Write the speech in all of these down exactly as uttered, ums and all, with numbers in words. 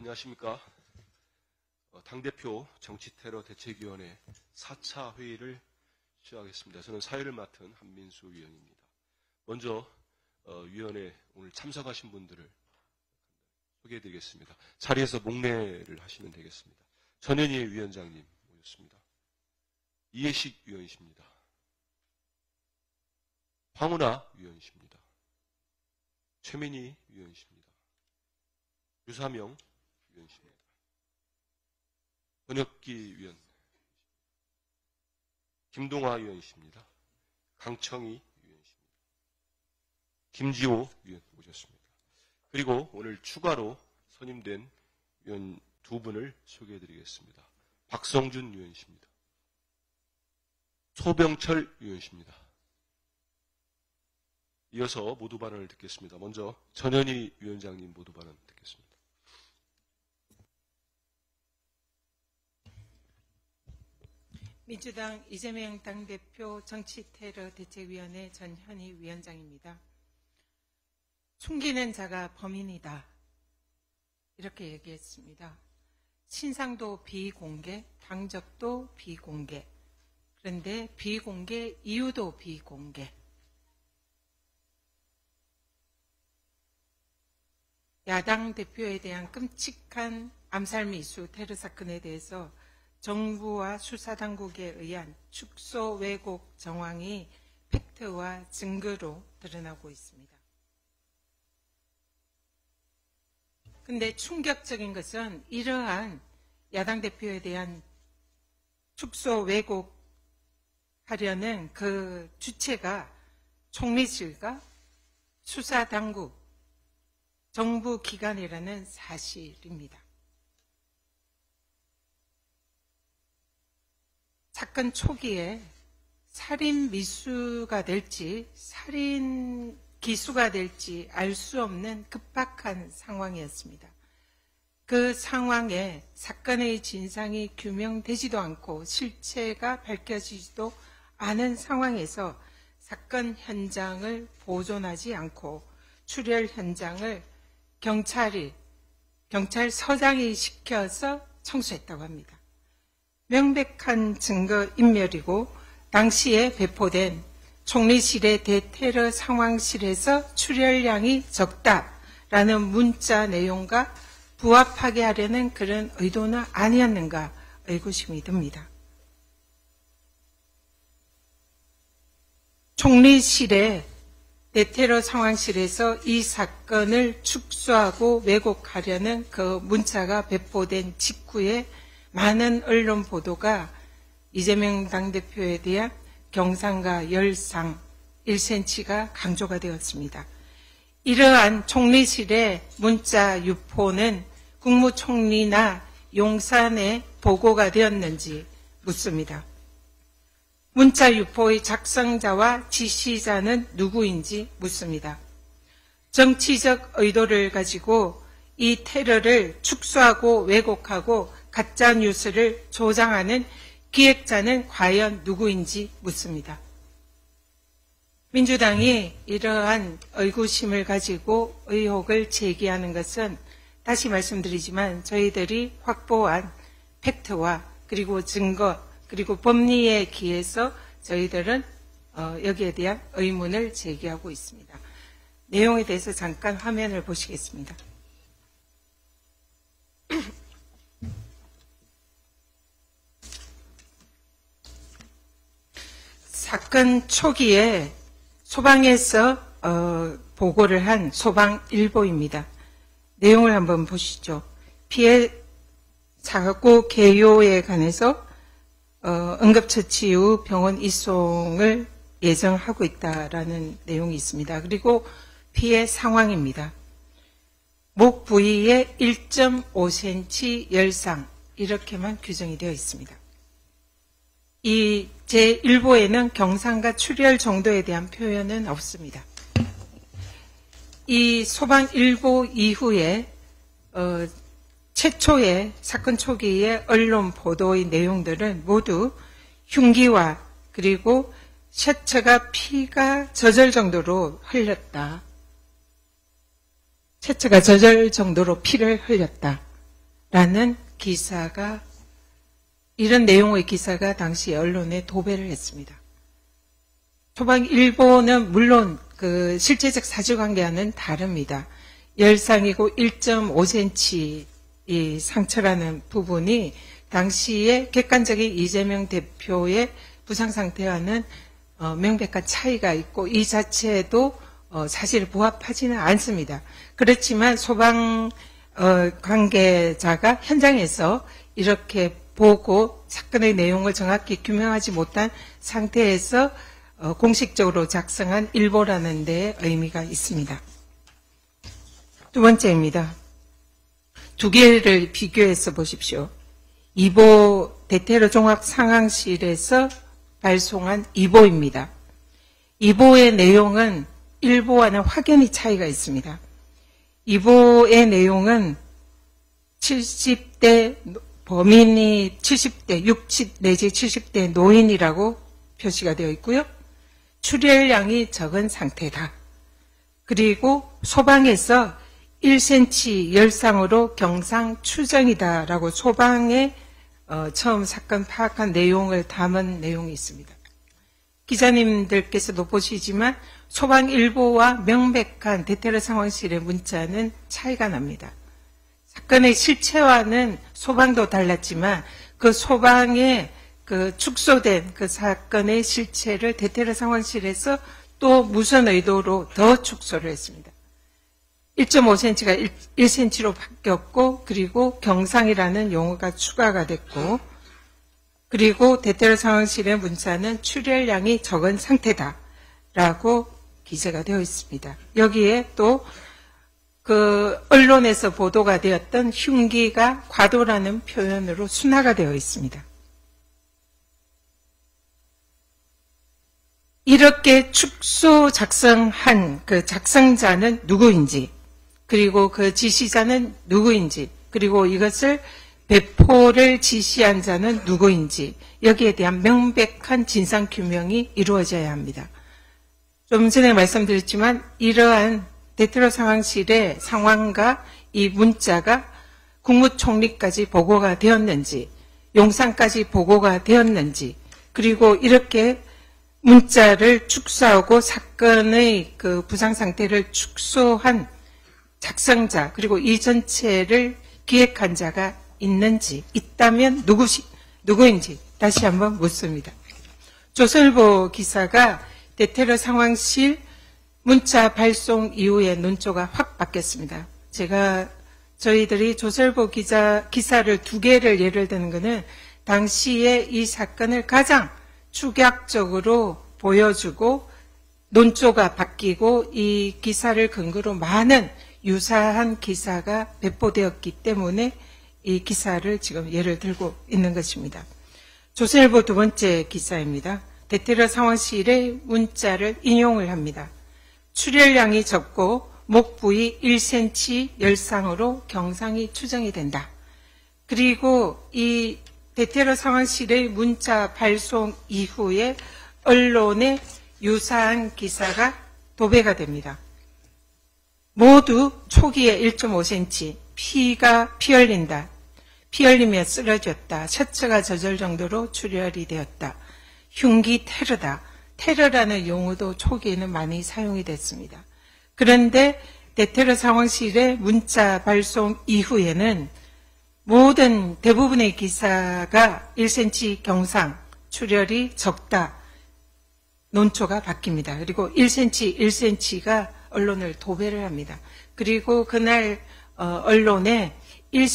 안녕하십니까. 당대표 정치테러 대책위원회 사 차 회의를 시작하겠습니다. 저는 사회를 맡은 한민수 위원입니다. 먼저 위원회 오늘 참석하신 분들을 소개해드리겠습니다. 자리에서 목례를 하시면 되겠습니다. 전현희 위원장님 모셨습니다. 이해식 위원이십니다. 황운하 위원이십니다. 최민희 위원이십니다. 유사명 위원이십니다. 권혁기 위원, 김동화 위원이십니다. 강청희 위원이십니다. 김지호 위원 모셨습니다. 그리고 오늘 추가로 선임된 위원 두 분을 소개해드리겠습니다. 박성준 위원이십니다. 소병철 위원이십니다. 이어서 모두 발언을 듣겠습니다. 먼저 전현희 위원장님 모두 발언 듣겠습니다. 민주당 이재명 당대표 정치테러 대책위원회 전현희 위원장입니다. 숨기는 자가 범인이다. 이렇게 얘기했습니다. 신상도 비공개, 당적도 비공개. 그런데 비공개, 이유도 비공개. 야당 대표에 대한 끔찍한 암살 미수 테러 사건에 대해서 정부와 수사당국에 의한 축소 왜곡 정황이 팩트와 증거로 드러나고 있습니다. 그런데 충격적인 것은 이러한 야당 대표에 대한 축소 왜곡하려는 그 주체가 총리실과 수사당국, 정부 기관이라는 사실입니다. 사건 초기에 살인 미수가 될지 살인 기수가 될지 알 수 없는 급박한 상황이었습니다. 그 상황에 사건의 진상이 규명되지도 않고 실체가 밝혀지지도 않은 상황에서 사건 현장을 보존하지 않고 출혈 현장을 경찰이, 경찰서장이 시켜서 청소했다고 합니다. 명백한 증거인멸이고 당시에 배포된 총리실의 대테러 상황실에서 출혈량이 적다라는 문자 내용과 부합하게 하려는 그런 의도는 아니었는가 의구심이 듭니다. 총리실의 대테러 상황실에서 이 사건을 축소하고 왜곡하려는 그 문자가 배포된 직후에 많은 언론 보도가 이재명 당대표에 대한 경상과 열상 일 센티미터가 강조가 되었습니다. 이러한 총리실의 문자 유포는 국무총리나 용산에 보고가 되었는지 묻습니다. 문자 유포의 작성자와 지시자는 누구인지 묻습니다. 정치적 의도를 가지고 이 테러를 축소하고 왜곡하고 가짜 뉴스를 조장하는 기획자는 과연 누구인지 묻습니다. 민주당이 이러한 의구심을 가지고 의혹을 제기하는 것은 다시 말씀드리지만 저희들이 확보한 팩트와 그리고 증거 그리고 법리에 기해서 저희들은 여기에 대한 의문을 제기하고 있습니다. 내용에 대해서 잠깐 화면을 보시겠습니다. 사건 초기에 소방에서 어, 보고를 한 소방일보입니다. 내용을 한번 보시죠. 피해 사고 개요에 관해서 어, 응급처치 후 병원 이송을 예정하고 있다라는 내용이 있습니다. 그리고 피해 상황입니다. 목 부위에 일 점 오 센티미터 열상 이렇게만 규정이 되어 있습니다. 이 제일 부에는 경상과 출혈 정도에 대한 표현은 없습니다. 이 소방일보 이후에 어, 최초의 사건 초기의 언론 보도의 내용들은 모두 흉기와 그리고 셔츠가 피가 젖을 정도로 흘렸다. 셔츠가 젖을 정도로 피를 흘렸다. 라는 기사가, 이런 내용의 기사가 당시 언론에 도배를 했습니다. 소방일보는 물론 그 실제적 사실관계와는 다릅니다. 열상이고 일 점 오 센티미터 이 상처라는 부분이 당시에 객관적인 이재명 대표의 부상 상태와는 어, 명백한 차이가 있고 이 자체도 어, 사실에 부합하지는 않습니다. 그렇지만 소방 어, 관계자가 현장에서 이렇게 보고 사건의 내용을 정확히 규명하지 못한 상태에서 어, 공식적으로 작성한 일보라는 데에 의미가 있습니다. 두 번째입니다. 두 개를 비교해서 보십시오. 이보 대테러 종합 상황실에서 발송한 이보입니다. 이보의 내용은 일보와는 확연히 차이가 있습니다. 이보의 내용은 칠십 대 범인이 칠십 대, 육십 내지 칠십 대 노인이라고 표시가 되어 있고요. 출혈량이 적은 상태다. 그리고 소방에서 일 센티미터 열상으로 경상 추정이다라고 소방에 어, 처음 사건 파악한 내용을 담은 내용이 있습니다. 기자님들께서도 보시지만 소방일보와 명백한 대테러 상황실의 문자는 차이가 납니다. 사건의 실체와는 소방도 달랐지만 그 소방에 그 축소된 그 사건의 실체를 대테러 상황실에서 또 무슨 의도로 더 축소를 했습니다. 일 점 오 센티미터가 일 센티미터로 바뀌었고 그리고 경상이라는 용어가 추가가 됐고 그리고 대테러 상황실의 문자는 출혈량이 적은 상태다라고 기재가 되어 있습니다. 여기에 또 그 언론에서 보도가 되었던 흉기가 과도라는 표현으로 순화가 되어 있습니다. 이렇게 축소 작성한 그 작성자는 누구인지 그리고 그 지시자는 누구인지 그리고 이것을 배포를 지시한 자는 누구인지 여기에 대한 명백한 진상규명이 이루어져야 합니다. 좀 전에 말씀드렸지만 이러한 대테러 상황실의 상황과 이 문자가 국무총리까지 보고가 되었는지 용산까지 보고가 되었는지 그리고 이렇게 문자를 축소하고 사건의 그 부상 상태를 축소한 작성자 그리고 이 전체를 기획한 자가 있는지 있다면 누구시, 누구인지 다시 한번 묻습니다. 조선일보 기사가 대테러 상황실 문자 발송 이후에 논조가 확 바뀌었습니다. 제가 저희들이 조선일보 기자, 기사를 두 개를 예를 드는 것은 당시에 이 사건을 가장 축약적으로 보여주고 논조가 바뀌고 이 기사를 근거로 많은 유사한 기사가 배포되었기 때문에 이 기사를 지금 예를 들고 있는 것입니다. 조선일보 두 번째 기사입니다. 대테러 상황실의 문자를 인용을 합니다. 출혈량이 적고 목 부위 일 센티미터 열상으로 경상이 추정이 된다. 그리고 이 대테러 상황실의 문자 발송 이후에 언론에 유사한 기사가 도배가 됩니다. 모두 초기에 일 점 오 센티미터 피가 피 흘린다. 피 흘리며 쓰러졌다. 셔츠가 젖을 정도로 출혈이 되었다. 흉기 테러다. 테러라는 용어도 초기에는 많이 사용이 됐습니다. 그런데 대테러 상황실의 문자 발송 이후에는 모든 대부분의 기사가 일 센티미터 경상 출혈이 적다. 논조가 바뀝니다. 그리고 일 센티미터, 일 센티미터가 언론을 도배를 합니다. 그리고 그날 어, 언론에 일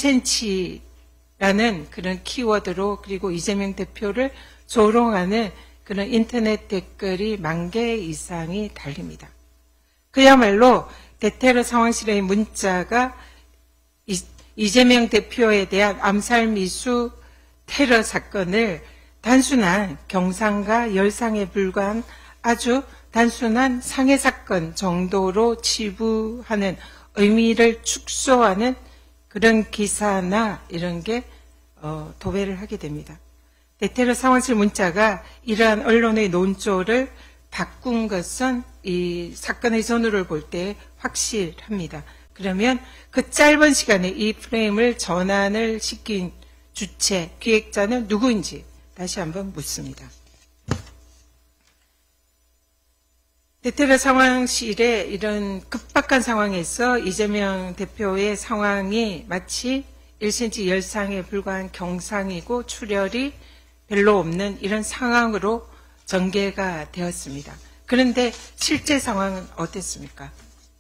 센티미터라는 그런 키워드로 그리고 이재명 대표를 조롱하는 그런 인터넷 댓글이 만 개 이상이 달립니다. 그야말로 대테러 상황실의 문자가 이, 이재명 대표에 대한 암살 미수 테러 사건을 단순한 경상과 열상에 불과한 아주 단순한 상해 사건 정도로 치부하는 의미를 축소하는 그런 기사나 이런 게 어, 도배를 하게 됩니다. 대테러 상황실 문자가 이러한 언론의 논조를 바꾼 것은 이 사건의 전후를 볼 때 확실합니다. 그러면 그 짧은 시간에 이 프레임을 전환을 시킨 주체, 기획자는 누구인지 다시 한번 묻습니다. 대테러 상황실에 이런 급박한 상황에서 이재명 대표의 상황이 마치 일 센티미터 열상에 불과한 경상이고 출혈이 별로 없는 이런 상황으로 전개가 되었습니다. 그런데 실제 상황은 어땠습니까?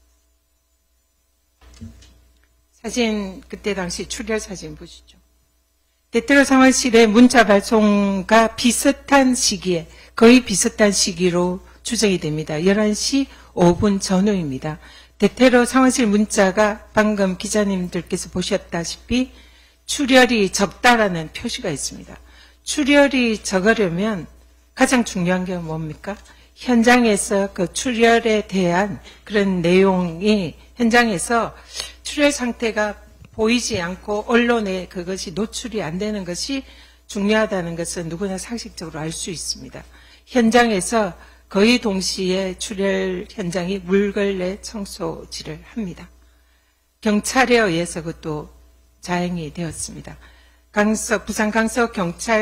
사진, 그때 당시 출혈 사진 보시죠. 대테러 상황실의 문자 발송과 비슷한 시기에, 거의 비슷한 시기로 추정이 됩니다. 열한 시 오 분 전후입니다. 대테러 상황실 문자가 방금 기자님들께서 보셨다시피 출혈이 적다라는 표시가 있습니다. 출혈이 적으려면 가장 중요한 게 뭡니까? 현장에서 그 출혈에 대한 그런 내용이 현장에서 출혈 상태가 보이지 않고 언론에 그것이 노출이 안 되는 것이 중요하다는 것은 누구나 상식적으로 알 수 있습니다. 현장에서 거의 동시에 출혈 현장이 물걸레 청소질을 합니다. 경찰에 의해서 그것도 자행이 되었습니다. 강서, 부산 강서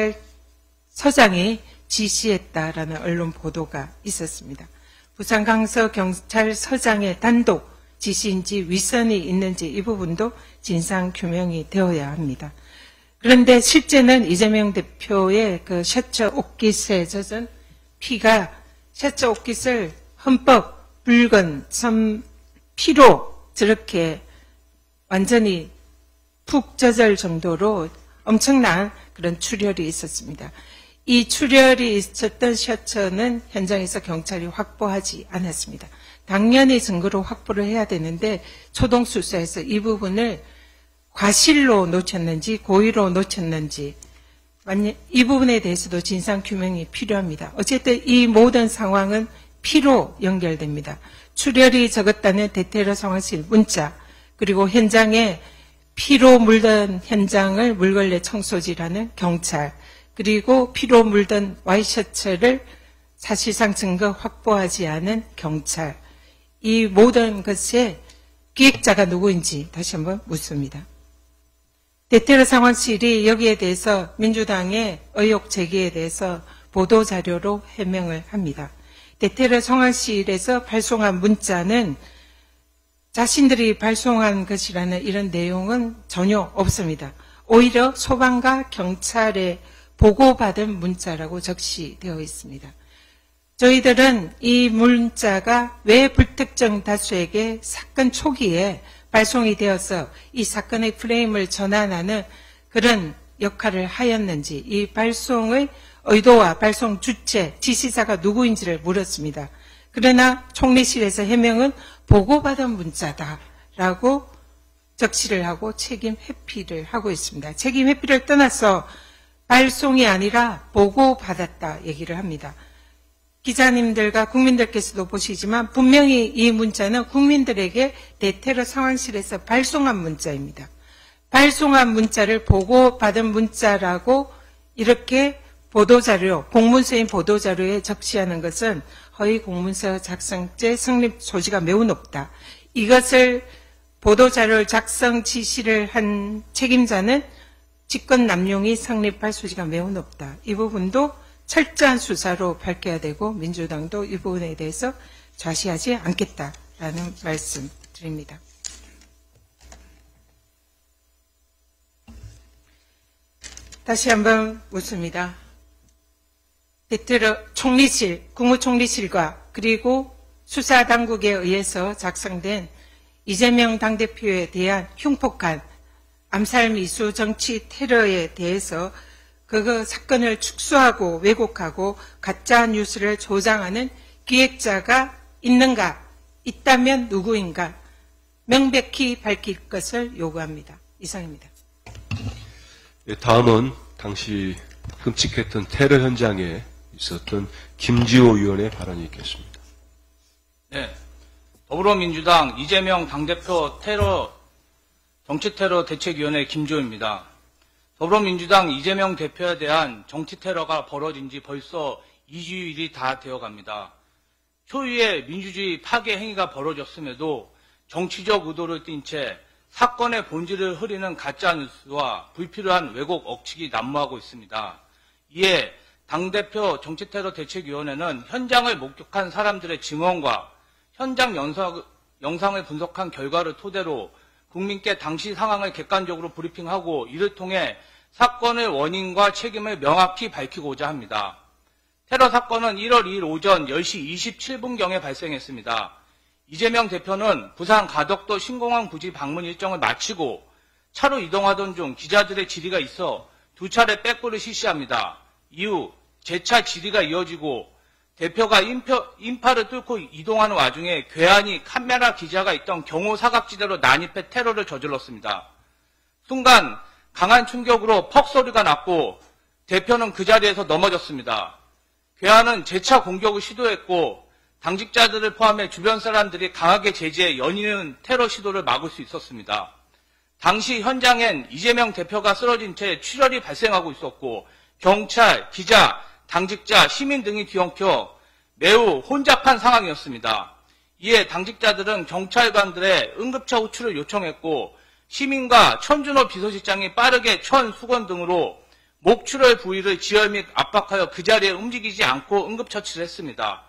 경찰서장이 지시했다라는 언론 보도가 있었습니다. 부산 강서 경찰서장의 단독 지시인지 위선이 있는지 이 부분도 진상 규명이 되어야 합니다. 그런데 실제는 이재명 대표의 그 셔츠 옷깃에 젖은 피가 셔츠 옷깃을 흠뻑 붉은 선 피로 저렇게 완전히 푹 젖을 정도로 엄청난 그런 출혈이 있었습니다. 이 출혈이 있었던 셔츠는 현장에서 경찰이 확보하지 않았습니다. 당연히 증거로 확보를 해야 되는데 초동수사에서 이 부분을 과실로 놓쳤는지 고의로 놓쳤는지 이 부분에 대해서도 진상규명이 필요합니다. 어쨌든 이 모든 상황은 피로 연결됩니다. 출혈이 적었다는 대테러 상황실 문자, 그리고 현장에 피로 물든 현장을 물걸레 청소지라는 경찰, 그리고 피로 물든 와이셔츠를 사실상 증거 확보하지 않은 경찰, 이 모든 것의 기획자가 누구인지 다시 한번 묻습니다. 대테러 상황실이 여기에 대해서 민주당의 의혹 제기에 대해서 보도자료로 해명을 합니다. 대테러 상황실에서 발송한 문자는 자신들이 발송한 것이라는 이런 내용은 전혀 없습니다. 오히려 소방과 경찰에 보고받은 문자라고 적시되어 있습니다. 저희들은 이 문자가 왜 불특정 다수에게 사건 초기에 발송이 되어서 이 사건의 프레임을 전환하는 그런 역할을 하였는지, 이 발송의 의도와 발송 주체, 지시자가 누구인지를 물었습니다. 그러나 총리실에서 해명은 보고받은 문자다라고 적시를 하고 책임 회피를 하고 있습니다. 책임 회피를 떠나서 발송이 아니라 보고받았다 얘기를 합니다. 기자님들과 국민들께서도 보시지만 분명히 이 문자는 국민들에게 대테러 상황실에서 발송한 문자입니다. 발송한 문자를 보고받은 문자라고 이렇게 보도자료, 공문서인 보도자료에 적시하는 것은 허위 공문서 작성죄 성립 소지가 매우 높다. 이것을 보도자료를 작성 지시를 한 책임자는 직권 남용이 성립할 소지가 매우 높다. 이 부분도 철저한 수사로 밝혀야 되고 민주당도 이 부분에 대해서 좌시하지 않겠다라는 말씀 드립니다. 다시 한번 묻습니다. 대테러 총리실, 국무총리실과 그리고 수사당국에 의해서 작성된 이재명 당대표에 대한 흉폭한 암살 미수 정치 테러에 대해서 그 사건을 축소하고 왜곡하고 가짜 뉴스를 조장하는 기획자가 있는가, 있다면 누구인가 명백히 밝힐 것을 요구합니다. 이상입니다. 예, 다음은 당시 끔찍했던 테러 현장에 있었던 김지호 의원의 발언이 있겠습니다. 네, 더불어민주당 이재명 당대표 테러 정치테러 대책위원회 김지호입니다. 더불어민주당 이재명 대표에 대한 정치테러가 벌어진 지 벌써 이 주일이 다 되어갑니다. 초유의 민주주의 파괴 행위가 벌어졌음에도 정치적 의도를 띈 채 사건의 본질을 흐리는 가짜뉴스와 불필요한 왜곡 억측이 난무하고 있습니다. 이에 당대표 정치테러 대책위원회는 현장을 목격한 사람들의 증언과 현장 영상, 영상을 분석한 결과를 토대로 국민께 당시 상황을 객관적으로 브리핑하고 이를 통해 사건의 원인과 책임을 명확히 밝히고자 합니다. 테러 사건은 일월 이일 오전 열 시 이십칠 분경에 발생했습니다. 이재명 대표는 부산 가덕도 신공항 부지 방문 일정을 마치고 차로 이동하던 중 기자들의 질의가 있어 두 차례 백구를 실시합니다. 이후 재차 질의가 이어지고 대표가 인표, 인파를 뚫고 이동하는 와중에 괴한이 카메라 기자가 있던 경호 사각지대로 난입해 테러를 저질렀습니다. 순간 강한 충격으로 퍽 소리가 났고 대표는 그 자리에서 넘어졌습니다. 괴한은 재차 공격을 시도했고 당직자들을 포함해 주변 사람들이 강하게 제지해 연이은 테러 시도를 막을 수 있었습니다. 당시 현장엔 이재명 대표가 쓰러진 채 출혈이 발생하고 있었고 경찰, 기자, 당직자, 시민 등이 뒤엉켜 매우 혼잡한 상황이었습니다. 이에 당직자들은 경찰관들의 응급차 호출을 요청했고 시민과 천준호 비서실장이 빠르게 천, 수건 등으로 목출혈 부위를 지혈 및 압박하여 그 자리에 움직이지 않고 응급처치를 했습니다.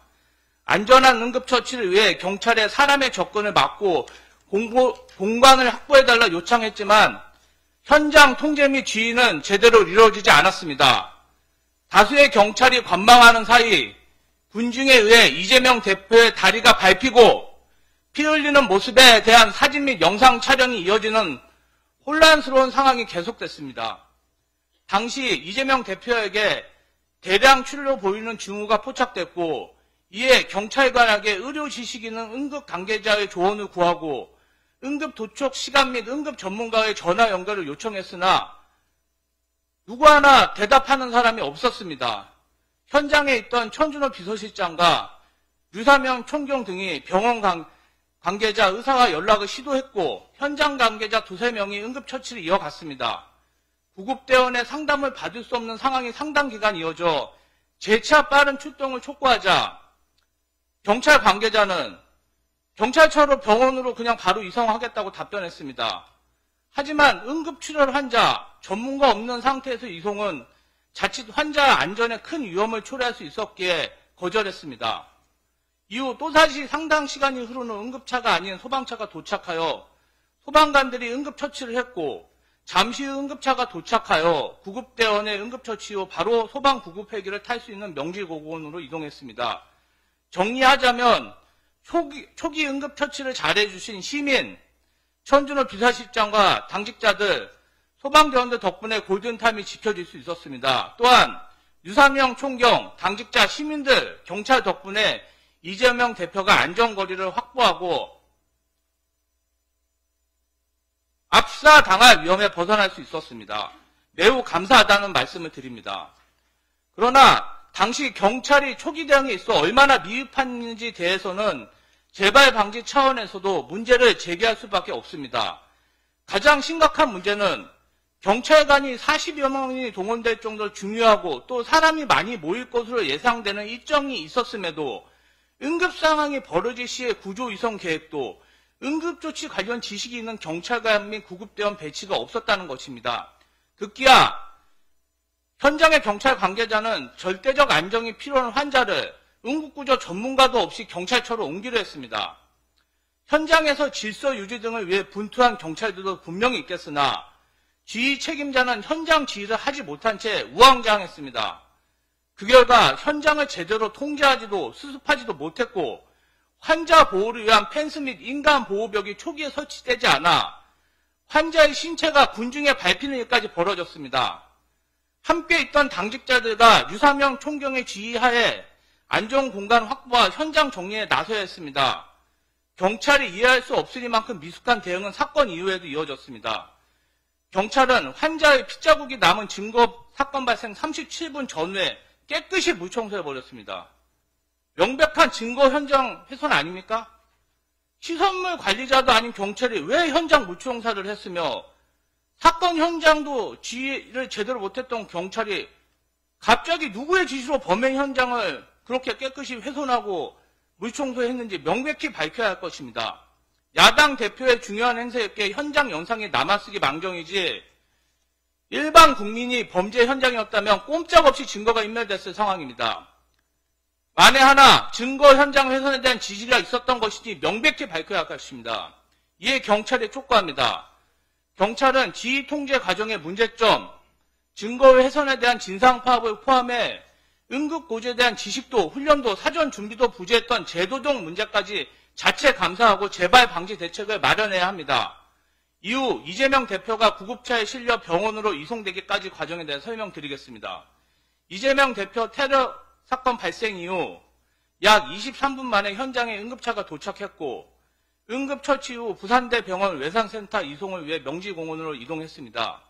안전한 응급처치를 위해 경찰에 사람의 접근을 막고 공보, 공간을 확보해달라 요청했지만 현장 통제 및 지휘는 제대로 이루어지지 않았습니다. 다수의 경찰이 관망하는 사이 군중에 의해 이재명 대표의 다리가 밟히고 피 흘리는 모습에 대한 사진 및 영상 촬영이 이어지는 혼란스러운 상황이 계속됐습니다. 당시 이재명 대표에게 대량 출혈로 보이는 징후가 포착됐고 이에 경찰관에게 의료 지식 있는 응급 관계자의 조언을 구하고 응급 도착 시간 및 응급 전문가의 전화 연결을 요청했으나 누구 하나 대답하는 사람이 없었습니다. 현장에 있던 천준호 비서실장과 유사명 총경 등이 병원 관, 관계자 의사와 연락을 시도했고 현장 관계자 두세 명이 응급처치를 이어갔습니다. 구급대원의 상담을 받을 수 없는 상황이 상당 기간 이어져 재차 빠른 출동을 촉구하자 경찰 관계자는 경찰차로 병원으로 그냥 바로 이송하겠다고 답변했습니다. 하지만 응급출혈 환자, 전문가 없는 상태에서 이송은 자칫 환자 안전에 큰 위험을 초래할 수 있었기에 거절했습니다. 이후 또다시 상당 시간이 흐르는 응급차가 아닌 소방차가 도착하여 소방관들이 응급처치를 했고 잠시 후 응급차가 도착하여 구급대원의 응급처치 후 바로 소방구급헬기를 탈 수 있는 명지공원으로 이동했습니다. 정리하자면 초기, 초기 응급처치를 잘해주신 시민, 천준호 비서실장과 당직자들, 소방대원들 덕분에 골든타임이 지켜질 수 있었습니다. 또한 유상영 총경, 당직자, 시민들, 경찰 덕분에 이재명 대표가 안전거리를 확보하고 압사당할 위험에 벗어날 수 있었습니다. 매우 감사하다는 말씀을 드립니다. 그러나 당시 경찰이 초기 대응에 있어 얼마나 미흡한지에 대해서는 재발 방지 차원에서도 문제를 제기할 수밖에 없습니다. 가장 심각한 문제는 경찰관이 사십여 명이 동원될 정도로 중요하고 또 사람이 많이 모일 것으로 예상되는 일정이 있었음에도 응급 상황이 벌어질 시에 구조 이송 계획도 응급조치 관련 지식이 있는 경찰관 및 구급대원 배치가 없었다는 것입니다. 급기야 현장의 경찰 관계자는 절대적 안정이 필요한 환자를 응급구조 전문가도 없이 경찰서로 옮기려 했습니다. 현장에서 질서 유지 등을 위해 분투한 경찰들도 분명히 있겠으나 지휘 책임자는 현장 지휘를 하지 못한 채 우왕좌왕했습니다. 그 결과 현장을 제대로 통제하지도 수습하지도 못했고 환자 보호를 위한 펜스 및 인간 보호벽이 초기에 설치되지 않아 환자의 신체가 군중에 밟히는 일까지 벌어졌습니다. 함께 있던 당직자들과 유사명 총경의 지휘하에 안전공간 확보와 현장 정리에 나서야 했습니다. 경찰이 이해할 수 없으리만큼 미숙한 대응은 사건 이후에도 이어졌습니다. 경찰은 환자의 핏자국이 남은 증거 사건 발생 삼십칠 분 전후에 깨끗이 물청소해버렸습니다. 명백한 증거 현장 훼손 아닙니까? 시설물 관리자도 아닌 경찰이 왜 현장 물청사를 했으며 사건 현장도 지휘를 제대로 못했던 경찰이 갑자기 누구의 지시로 범행 현장을 그렇게 깨끗이 훼손하고 물청소했는지 명백히 밝혀야 할 것입니다. 야당 대표의 중요한 행사였기에 현장 영상이 남아쓰기 망정이지 일반 국민이 범죄 현장이었다면 꼼짝없이 증거가 인멸됐을 상황입니다. 만에 하나 증거 현장 훼손에 대한 지시가 있었던 것인지 명백히 밝혀야 할 것입니다. 이에 경찰에 촉구합니다. 경찰은 지휘 통제 과정의 문제점, 증거 훼손에 대한 진상 파악을 포함해 응급 구조에 대한 지식도 훈련도 사전 준비도 부재했던 제도적 문제까지 자체 감사하고 재발 방지 대책을 마련해야 합니다. 이후 이재명 대표가 구급차에 실려 병원으로 이송되기까지 과정에 대해 설명드리겠습니다. 이재명 대표 테러 사건 발생 이후 약 이십삼 분 만에 현장에 응급차가 도착했고 응급처치 후 부산대병원 외상센터 이송을 위해 명지공원으로 이동했습니다.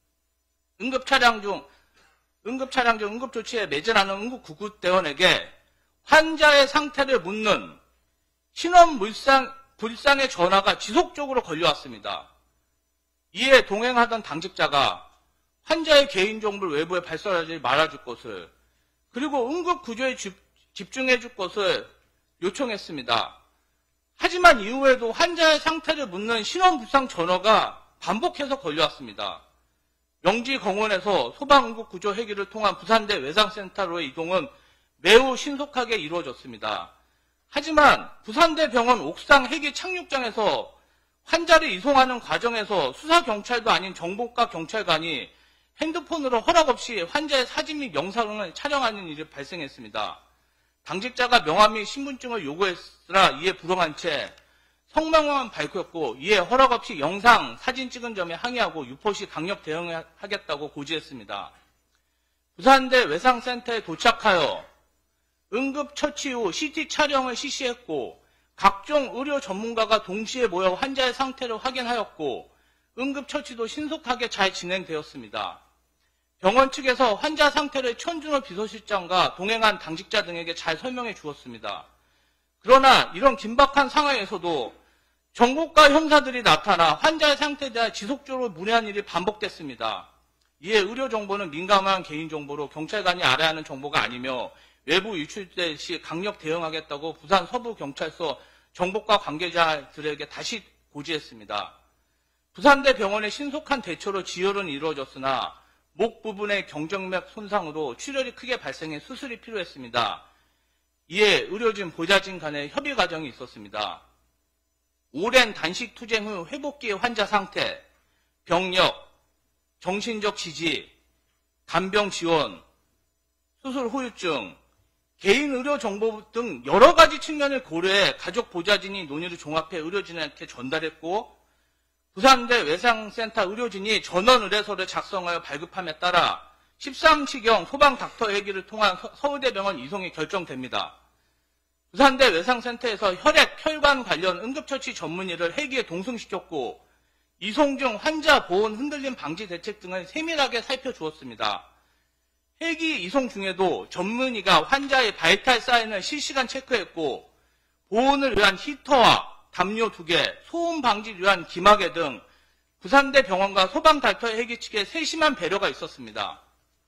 응급차량 중 응급차량 중 응급조치에 매진하는 응급구급대원에게 환자의 상태를 묻는 신원 불상, 불상의 전화가 지속적으로 걸려왔습니다. 이에 동행하던 당직자가 환자의 개인정보를 외부에 발설하지 말아줄 것을 그리고 응급구조에 집중해줄 것을 요청했습니다. 하지만 이후에도 환자의 상태를 묻는 신원불상 전화가 반복해서 걸려왔습니다. 명지공원에서 소방응급구조 헬기를 통한 부산대 외상센터로의 이동은 매우 신속하게 이루어졌습니다. 하지만 부산대병원 옥상 헬기 착륙장에서 환자를 이송하는 과정에서 수사경찰도 아닌 정보과 경찰관이 핸드폰으로 허락 없이 환자의 사진 및 영상을 촬영하는 일이 발생했습니다. 당직자가 명함 및 신분증을 요구했으나 이에 불응한 채 성명만 밝혔고 이에 허락 없이 영상, 사진 찍은 점에 항의하고 유포시 강력 대응하겠다고 고지했습니다. 부산대 외상센터에 도착하여 응급처치 후 씨티 촬영을 실시했고 각종 의료 전문가가 동시에 모여 환자의 상태를 확인하였고 응급처치도 신속하게 잘 진행되었습니다. 병원 측에서 환자 상태를 천준호 비서실장과 동행한 당직자 등에게 잘 설명해 주었습니다. 그러나 이런 긴박한 상황에서도 정보과 형사들이 나타나 환자의 상태에 대해 지속적으로 문의한 일이 반복됐습니다. 이에 의료정보는 민감한 개인정보로 경찰관이 알아야 하는 정보가 아니며 외부 유출될 시 강력 대응하겠다고 부산 서부경찰서 정보과 관계자들에게 다시 고지했습니다. 부산대 병원의 신속한 대처로 지혈은 이루어졌으나 목 부분의 경정맥 손상으로 출혈이 크게 발생해 수술이 필요했습니다. 이에 의료진, 보좌진 간의 협의 과정이 있었습니다. 오랜 단식 투쟁 후 회복기의 환자 상태, 병력, 정신적 지지, 간병 지원, 수술 후유증, 개인 의료 정보 등 여러 가지 측면을 고려해 가족 보좌진이 논의를 종합해 의료진한테 전달했고 부산대 외상센터 의료진이 전원 의뢰서를 작성하여 발급함에 따라 십삼 시경 소방 닥터 헬기를 통한 서울대병원 이송이 결정됩니다. 부산대 외상센터에서 혈액, 혈관 관련 응급처치 전문의를 헬기에 동승시켰고 이송 중 환자 보온 흔들림 방지 대책 등을 세밀하게 살펴주었습니다. 헬기 이송 중에도 전문의가 환자의 바이탈 사인을 실시간 체크했고 보온을 위한 히터와 담요 두 개, 소음 방지를 위한 기마개 등 부산대 병원과 소방 닥터 헬기 측에 세심한 배려가 있었습니다.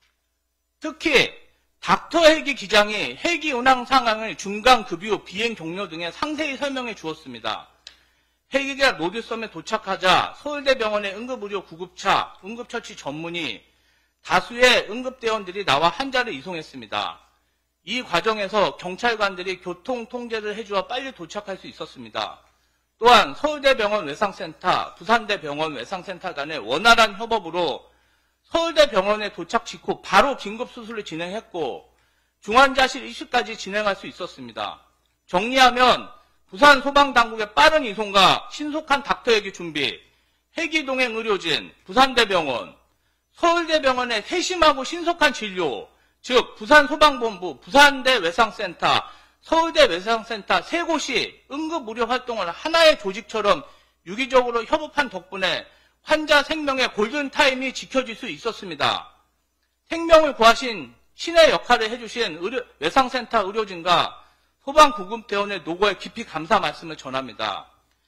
특히 닥터 헬기 기장이 헬기 운항 상황을 중간 급유, 비행 경로 등에 상세히 설명해 주었습니다. 헬기가 노드섬에 도착하자 서울대병원의 응급의료 구급차, 응급처치 전문의, 다수의 응급대원들이 나와 환자를 이송했습니다. 이 과정에서 경찰관들이 교통 통제를 해주어 빨리 도착할 수 있었습니다. 또한 서울대병원 외상센터, 부산대병원 외상센터 간의 원활한 협업으로 서울대병원에 도착 직후 바로 긴급수술을 진행했고 중환자실 이식까지 진행할 수 있었습니다. 정리하면 부산 소방당국의 빠른 이송과 신속한 닥터 헬기 준비, 헬기 동행 의료진, 부산대병원, 서울대병원의 세심하고 신속한 진료, 즉 부산소방본부, 부산대 외상센터, 서울대 외상센터 세 곳이 응급의료 활동을 하나의 조직처럼 유기적으로 협업한 덕분에 환자 생명의 골든타임이 지켜질 수 있었습니다. 생명을 구하신 신의 역할을 해주신 의료, 외상센터 의료진과 소방구급대원의 노고에 깊이 감사 말씀을 전합니다.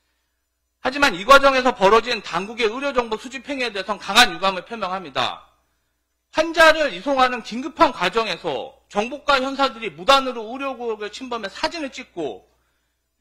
하지만 이 과정에서 벌어진 당국의 의료정보 수집 행위에 대해서는 강한 유감을 표명합니다. 환자를 이송하는 긴급한 과정에서 정보과 형사들이 무단으로 의료구역을 침범해 사진을 찍고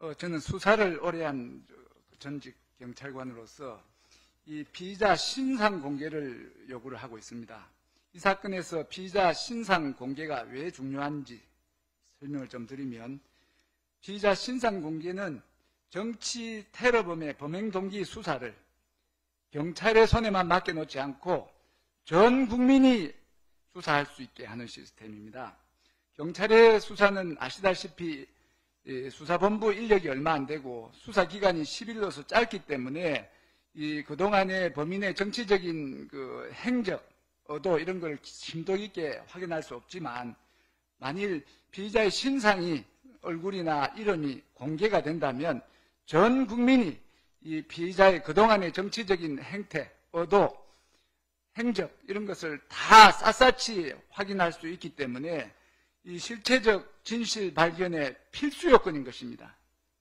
어, 저는 수사를 오래 한 전직 경찰관으로서 이 피의자 신상 공개를 요구를 하고 있습니다. 이 사건에서 피의자 신상 공개가 왜 중요한지 설명을 좀 드리면, 피의자 신상 공개는 정치 테러범의 범행 동기 수사를 경찰의 손에만 맡겨놓지 않고 전 국민이 수사할 수 있게 하는 시스템입니다. 경찰의 수사는 아시다시피 수사본부 인력이 얼마 안 되고 수사기간이 십 일로서 짧기 때문에 이 그동안의 범인의 정치적인 그 행적, 의도 이런 걸 심도 있게 확인할 수 없지만, 만일 피의자의 신상이, 얼굴이나 이름이 공개가 된다면 전 국민이 이 피의자의 그동안의 정치적인 행태, 의도, 행적 이런 것을 다 샅샅이 확인할 수 있기 때문에 이 실체적 진실 발견의 필수 요건인 것입니다.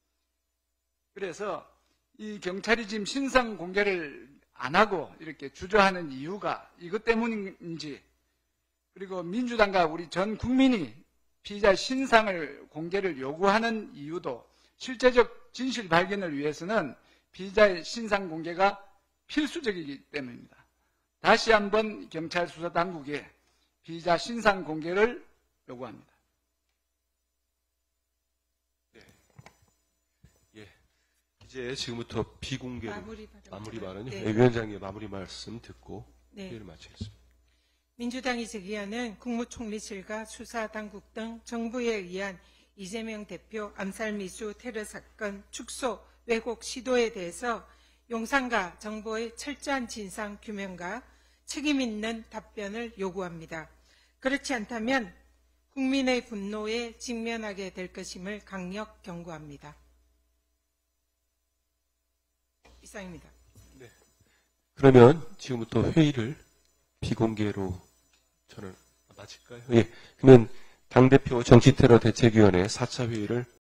그래서 이 경찰이 지금 신상 공개를 안 하고 이렇게 주저하는 이유가 이것 때문인지, 그리고 민주당과 우리 전 국민이 피의자 신상을 공개를 요구하는 이유도 실제적 진실 발견을 위해서는 피의자의 신상 공개가 필수적이기 때문입니다. 다시 한번 경찰 수사 당국에 피의자 신상 공개를 요구합니다. 네. 예. 이제 지금부터 비공개로 마무리 발언. 마무리 발언이 네. 네. 위원장의 마무리 말씀 듣고 네. 회의를 마치겠습니다. 민주당이 제기하는 국무총리실과 수사당국 등 정부에 의한 이재명 대표 암살미수 테러사건 축소 왜곡 시도에 대해서 용산과 정부의 철저한 진상 규명과 책임 있는 답변을 요구합니다. 그렇지 않다면 국민의 분노에 직면하게 될 것임을 강력 경고합니다. 이상입니다. 네. 그러면 지금부터 회의를 비공개로 저는 마칠까요? 예. 그러면 당대표 정치테러 대책위원회 사 차 회의를